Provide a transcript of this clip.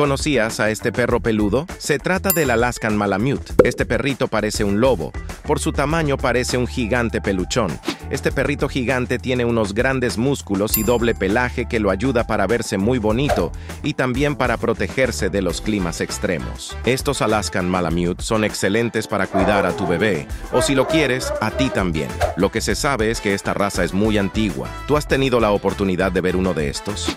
¿Conocías a este perro peludo? Se trata del Alaskan Malamute. Este perrito parece un lobo. Por su tamaño parece un gigante peluchón. Este perrito gigante tiene unos grandes músculos y doble pelaje que lo ayuda para verse muy bonito y también para protegerse de los climas extremos. Estos Alaskan Malamute son excelentes para cuidar a tu bebé, o si lo quieres, a ti también. Lo que se sabe es que esta raza es muy antigua. ¿Tú has tenido la oportunidad de ver uno de estos?